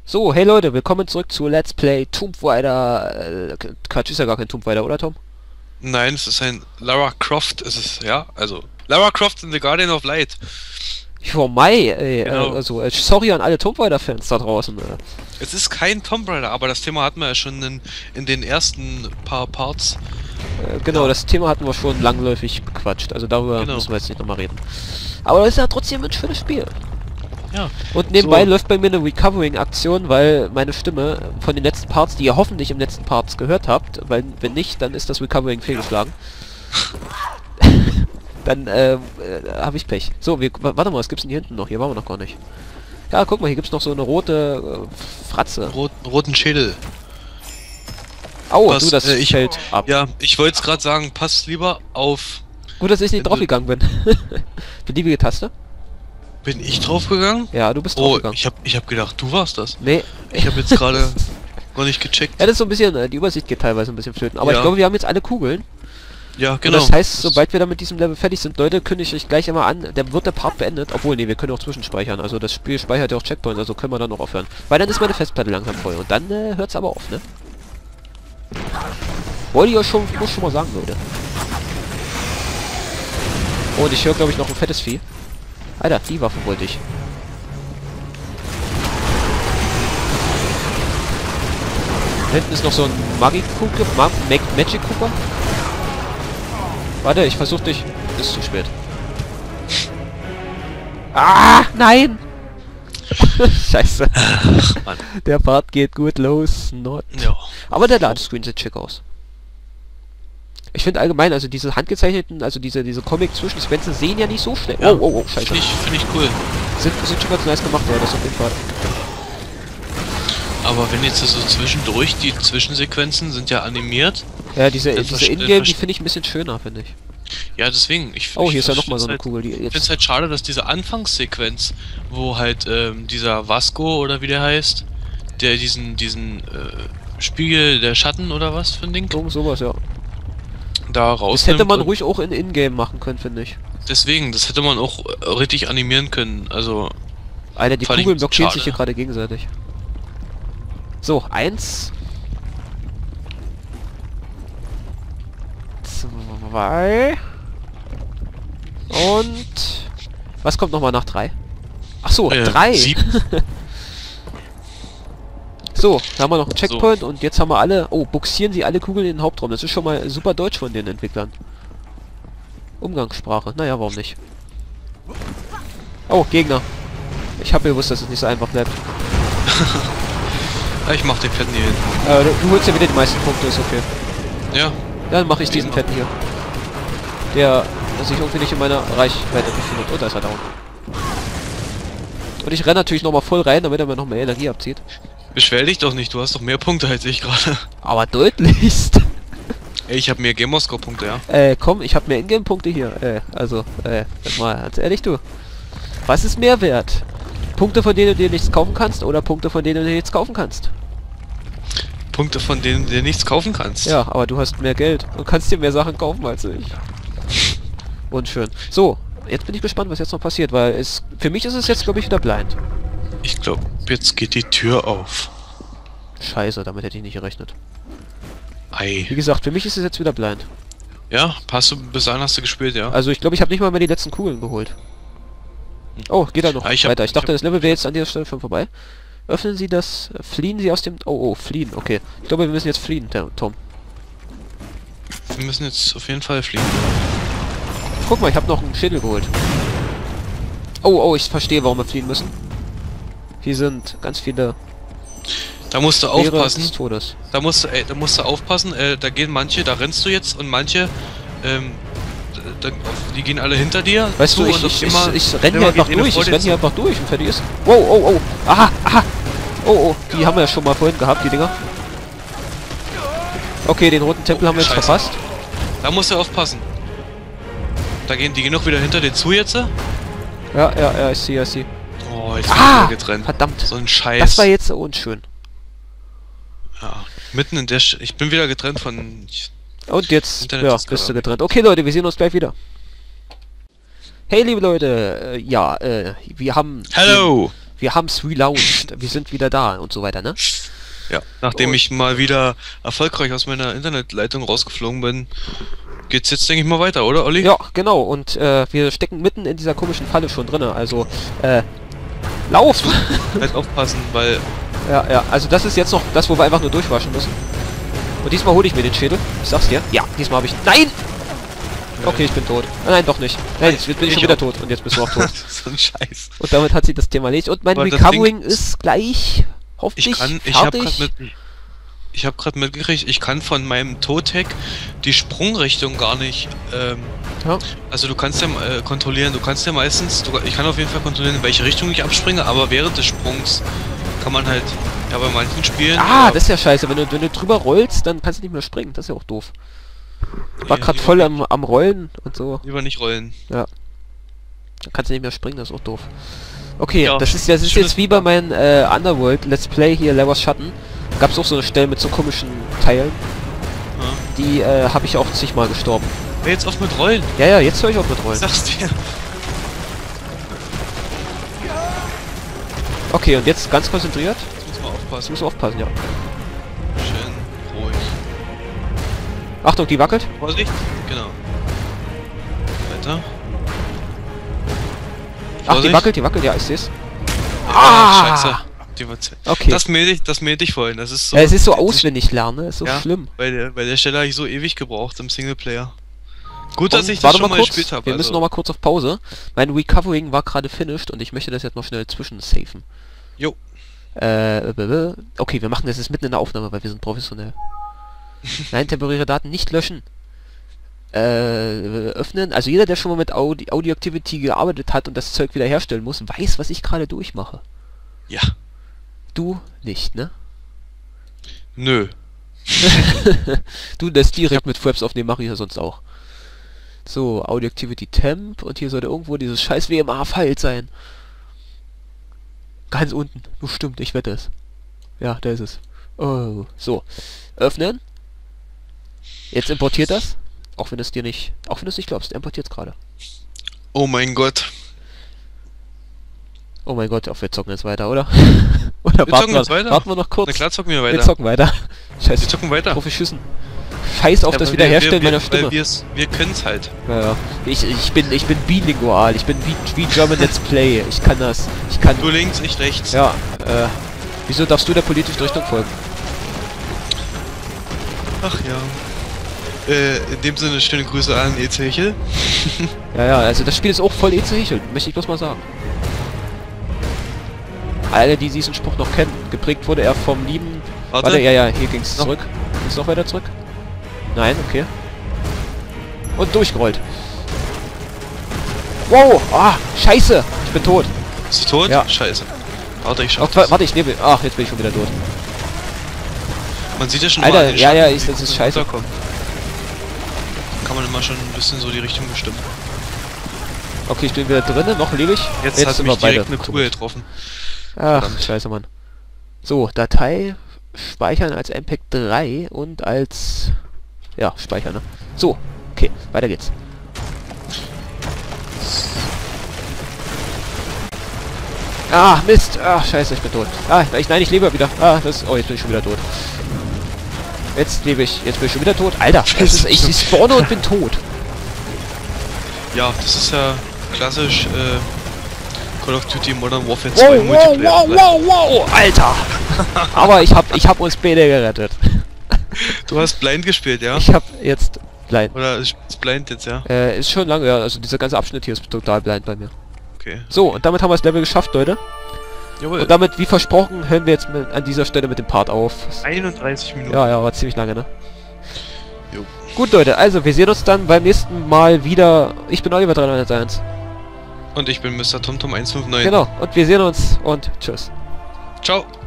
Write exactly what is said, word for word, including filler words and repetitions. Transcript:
So, hey Leute, willkommen zurück zu Let's Play Tomb Raider. Äh, Quatsch, ist ja gar kein Tomb Raider, oder Tom? Nein, es ist ein Lara Croft, es ist, ja, also Lara Croft in the Guardian of Light. Jo, Mai, ey, Genau. äh, also, äh, sorry an alle Tomb Raider-Fans da draußen. Äh. Es ist kein Tomb Raider, aber das Thema hatten wir ja schon in, in den ersten paar Parts. Äh, genau, Ja. das Thema hatten wir schon langläufig bequatscht, also darüber Genau. müssen wir jetzt nicht nochmal reden. Aber das ist ja trotzdem ein schönes Spiel. Ja. Und nebenbei So. läuft bei mir eine Recovering-Aktion, weil meine Stimme von den letzten Parts, die ihr hoffentlich im letzten Parts gehört habt, weil wenn nicht, dann ist das Recovering fehlgeschlagen. Dann äh, äh, habe ich Pech. So, wir, warte mal, was gibt's denn hier hinten noch? Hier waren wir noch gar nicht. Ja, guck mal, hier gibt's noch so eine rote äh, Fratze. Rot, roten Schädel. Au, Was, du, das äh, ich- fällt ab. Ja, ich wollte es gerade sagen, passt lieber auf. Gut, dass ich nicht wenn du- draufgegangen bin. Beliebige Taste? Bin ich draufgegangen? Ja, du bist Oh, draufgegangen. ich hab, ich hab gedacht, du warst das. Nee. Ich habe jetzt gerade gar nicht gecheckt. Ja, das ist so ein bisschen, äh, die Übersicht geht teilweise ein bisschen flöten. Aber Ja. ich glaube, wir haben jetzt alle Kugeln. Ja, Und genau. das heißt, sobald wir dann mit diesem Level fertig sind, Leute, kündige ich euch gleich immer an, der wird der Part beendet. Obwohl, nee, wir können auch zwischenspeichern. Also das Spiel speichert ja auch Checkpoints, also können wir dann noch aufhören. Weil dann ist meine Festplatte langsam voll. Und dann äh, hört's aber auf, ne? Wollte ich euch schon, muss schon mal sagen, Leute. Oh, und ich höre, glaube ich, noch ein fettes Vieh. Alter, die Waffe wollte ich. Da hinten ist noch so ein Magic-Cooker, Ma Mag Magic-Cooker. Warte, ich versuch dich. Ist zu spät. Ah, nein! Scheiße. Mann. Der Part geht gut los. Not. Ja. Aber der Ladescreen sieht schick aus. Ich finde allgemein, also diese handgezeichneten, also diese diese Comic-Zwischensequenzen sehen ja nicht so schlecht. Ja. Oh, oh, oh, scheiße. Finde ich, find ich cool. Sind, sind schon ganz nice gemacht, ja, das auf jeden Fall. Aber wenn jetzt so zwischendurch, die Zwischensequenzen sind ja animiert. Ja, diese, Das diese verste- Ingame, die verste- finde ich ein bisschen schöner, finde ich. Ja, deswegen. Ich, Oh, ich hier ist ja find's nochmal so eine halt, Kugel, die Ich finde es jetzt... halt schade, dass diese Anfangssequenz, wo halt ähm, dieser Vasco oder wie der heißt, der diesen, diesen äh, Spiegel der Schatten oder was für ein Ding, Irgend sowas, ja. da Das rausnimmt. hätte man und ruhig auch in Ingame machen können, finde ich. Deswegen, das hätte man auch äh, richtig animieren können. Also, Alter, die Fand ich Kugeln ein bisschen blockieren sich schade. hier gerade gegenseitig. So, eins. Zwei. Und... Was kommt nochmal nach drei? Ach so, äh, drei. sieben. So, da haben wir noch einen Checkpoint und jetzt haben wir alle... Oh, buxieren sie alle Kugeln in den Hauptraum. Das ist schon mal super deutsch von den Entwicklern. Umgangssprache. Naja, warum nicht? Oh, Gegner. Ich habe gewusst, dass es nicht so einfach bleibt. Ja, ich mach den Fetten hier hin. Äh, du, du holst ja wieder die meisten Punkte, ist okay. Ja, Ja, dann mache ich diesen Genau. Fetten hier. Der sich irgendwie nicht in meiner Reichweite befindet. Oh, da ist er down. Und ich renne natürlich nochmal voll rein, damit er mir noch mehr Energie abzieht. beschwer dich doch nicht, du hast doch mehr Punkte als ich gerade. Aber deutlichst. Ey, ich habe mehr Gamerscore-Punkte, ja. Äh, komm, ich habe mehr Ingame-Punkte hier. Äh, also, äh, sag mal, ganz ehrlich, du. Was ist mehr wert? Punkte, von denen du dir nichts kaufen kannst oder Punkte, von denen du dir nichts kaufen kannst? Punkte, von denen du dir nichts kaufen kannst. Ja, aber du hast mehr Geld und kannst dir mehr Sachen kaufen als ich. Unschön. So, jetzt bin ich gespannt, was jetzt noch passiert, weil es für mich ist es jetzt, glaube ich, wieder blind. Ich glaube, jetzt geht die Tür auf. Scheiße, damit hätte ich nicht gerechnet. Ei. Wie gesagt, für mich ist es jetzt wieder blind. Ja, hast du, bis dahin hast du gespielt, ja? Also ich glaube, ich habe nicht mal mehr die letzten Kugeln geholt. Oh, geht da noch Ja, ich hab- weiter. Ich ich dachte, hab- das Level wäre jetzt an dieser Stelle schon vorbei. Öffnen Sie das... Fliehen Sie aus dem... Oh, oh, fliehen. Okay. Ich glaube, wir müssen jetzt fliehen, der- Tom. Wir müssen jetzt auf jeden Fall fliegen. Guck mal, ich habe noch einen Schädel geholt. Oh, oh, ich verstehe, warum wir fliehen müssen. Hier sind ganz viele Da musst du Meere aufpassen. des Todes. Da musst du, ey, da musst du aufpassen. Äh, da gehen manche, da rennst du jetzt und manche, ähm, da, da, die gehen alle hinter dir. Weißt zu du, ich, und auf ich, ich, immer- ich renn hier immer einfach geht eine durch. vor Ich dir renn hier zu. einfach durch und fertig ist. Wow, oh, oh. Aha, aha. Oh, oh. Die haben wir ja schon mal vorhin gehabt, die Dinger. Okay, den roten Tempel haben wir jetzt Scheiße. verpasst. Da musst du aufpassen. Da gehen, die gehen noch wieder hinter dir zu jetzt. Ja, ja, ja, ich sehe, ich sehe. Oh, jetzt bin ich Ah! wieder getrennt. Verdammt. So ein Scheiß. Das war jetzt so unschön. Ja, mitten in der Sch Ich bin wieder getrennt von... Ich, Und jetzt, Internet ja, ist bist du gerade getrennt. Okay, Leute, wir sehen uns gleich wieder. Hey, liebe Leute, äh, ja, äh, wir haben... Hello! Wir haben's relaunched. Wir sind wieder da und so weiter, ne? Ja. Nachdem Und- ich mal wieder erfolgreich aus meiner Internetleitung rausgeflogen bin, geht's jetzt, denke ich mal, weiter, oder, Olli? Ja, genau. Und äh, wir stecken mitten in dieser komischen Falle schon drinne. Also, äh, lauf! Halt aufpassen, weil... Ja, ja. Also das ist jetzt noch das, wo wir einfach nur durchwaschen müssen. Und diesmal hole ich mir den Schädel. Ich sag's dir. Ja, diesmal habe ich... Nein! Okay, ich bin tot. Ah, nein, doch nicht. Nein, jetzt bin ich Ich schon wieder auch. tot. Und jetzt bist du auch tot. so ein Scheiß. Und damit hat sie das Thema erledigt. Und mein Aber das Recovering Ding- ist gleich hoffentlich Ich kann, ich habe fertig. gerade mit, ich habe gerade mitgekriegt, ich kann von meinem Totec die Sprungrichtung gar nicht. Ähm, Ja. Also du kannst ja äh, kontrollieren, du kannst ja meistens, du, ich kann auf jeden Fall kontrollieren, in welche Richtung ich abspringe, aber während des Sprungs kann man halt, ja, bei manchen Spielen. Ah, ja, das ist ja scheiße. Wenn du, wenn du drüber rollst, dann kannst du nicht mehr springen. Das ist ja auch doof. War nee, gerade lieber voll nicht- am, am Rollen und so. Lieber nicht rollen. Dann kannst du nicht mehr springen, das ist auch doof. Okay, Ja, das ist, das ist schönes- jetzt wie bei meinem äh, Underworld Let's Play hier, Levers Schatten. Gab's auch so eine Stelle mit so komischen Teilen. Ja. Die äh, habe ich auch zigmal gestorben. Hör jetzt auf mit Rollen. Ja, ja, jetzt höre ich auf mit Rollen. Sag's dir. Okay, und jetzt ganz konzentriert. Jetzt muss man Jetzt aufpassen. musst du aufpassen, ja. Schön ruhig. Achtung, die wackelt. Vorsicht. Genau. Weiter. Ach, die Vorsicht. wackelt, die wackelt, ja, ich seh's. Ah, scheiße. Die war z- Okay. Das mähe ich, das mähe ich vorhin. Das ist so. Ja, es ist so auswendig lernen, ist so Ja, schlimm. Bei der, bei der Stelle habe ich so ewig gebraucht im Singleplayer. Gut, dass Und ich das warte schon mal mal kurz, gespielt habe. wir müssen noch mal kurz auf Pause. Mein Recovering war gerade finished und ich möchte das jetzt noch schnell zwischensafen. Jo. Äh, äh, äh, okay, wir machen das jetzt mitten in der Aufnahme, weil wir sind professionell. Nein, temporäre Daten nicht löschen. Äh, öffnen. Also jeder, der schon mal mit Audi Audioactivity gearbeitet hat und das Zeug wieder herstellen muss, weiß, was ich gerade durchmache. Ja. Du nicht, ne? Nö. Du das direkt mit Fraps aufnehmen, mache ich ja sonst auch. So, Audioactivity Temp und hier sollte irgendwo dieses scheiß W M A-File sein. Ganz unten, bestimmt, ich wette es. Ja, da ist es. Oh, so. Öffnen. Jetzt importiert das. Auch wenn es dir nicht, auch wenn du es nicht glaubst, importiert es gerade. Oh mein Gott. Oh mein Gott, auf wir zocken jetzt weiter, oder? Oder Wir warten zocken wir, jetzt weiter. warten wir noch kurz. Na klar, zocken wir Wir weiter. zocken weiter. Scheiße. Wir zocken weiter. Profi Schüssen. Scheiß auf Ja, das weil Wiederherstellen wir, wir, meiner Stimme. Weil wir's, wir können's halt. Ja, ja. Ich, ich bin ich bin bilingual. Ich bin wie, wie German Let's Play. Ich kann das. Ich kann. Du links, ich rechts. Ja. Äh, wieso darfst du der politischen Richtung folgen? Ach ja. Äh, in dem Sinne, schöne Grüße an Ezechiel. Ja, ja. Also das Spiel ist auch voll Ezechiel. Möchte ich bloß mal sagen. Alle, die diesen Spruch noch kennen. Geprägt wurde er vom lieben. Warte. Warte, ja, ja. Hier ging's Noch. zurück. Ging's noch weiter zurück? Nein, okay. Und durchgerollt. Wow! Ah! Scheiße! Ich bin tot. Bist du tot? Ja. Scheiße. Warte, ich Oh, schaff das. warte, ich nebel. Ach, jetzt bin ich schon wieder tot. Man sieht ja schon Alter, mal an den ja, Schatten, ja, wie ich- die das ist Kugeln scheiße. runterkommen. Kann man immer schon ein bisschen so die Richtung bestimmen. Okay, ich bin wieder drinnen, noch lebe ich. Jetzt, hat sind mich wir beide direkt eine Kugel getroffen. Ach, Verdammt. scheiße, Mann. So, Datei speichern als M P E G drei und als... Ja, speichern, ne? So, okay, weiter geht's. Ah, Mist! Ah, scheiße, ich bin tot. Ah, ich, nein, ich lebe wieder. Ah, das... Oh, jetzt bin ich schon wieder tot. Jetzt lebe ich... Jetzt bin ich schon wieder tot. Alter, das ist, ich, ich spawne und bin tot. Ja, das ist ja klassisch äh, Call of Duty Modern Warfare zwei Wow, wow, Multiplayer. wow, wow, wow! Alter! Aber ich hab, ich hab uns beide gerettet. Du hast Blind gespielt, ja? Ich hab jetzt... Blind. Oder ist Blind jetzt, ja? Äh, ist schon lange, ja. Also dieser ganze Abschnitt hier ist total blind bei mir. Okay. So, und damit haben wir das Level geschafft, Leute. Jawohl. Und damit, wie versprochen, hören wir jetzt mit, an dieser Stelle mit dem Part auf. einunddreißig Minuten. Ja, ja, war ziemlich lange, ne? Jo. Gut, Leute, also wir sehen uns dann beim nächsten Mal wieder. Ich bin Oliver drei neun eins. Und ich bin Mister TomTom eins fünf neun. Genau, und wir sehen uns und tschüss. Ciao.